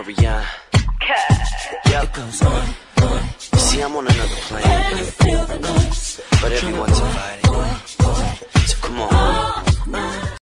Marianne. Yep. You see, I'm on another plane, but everyone's a vibe.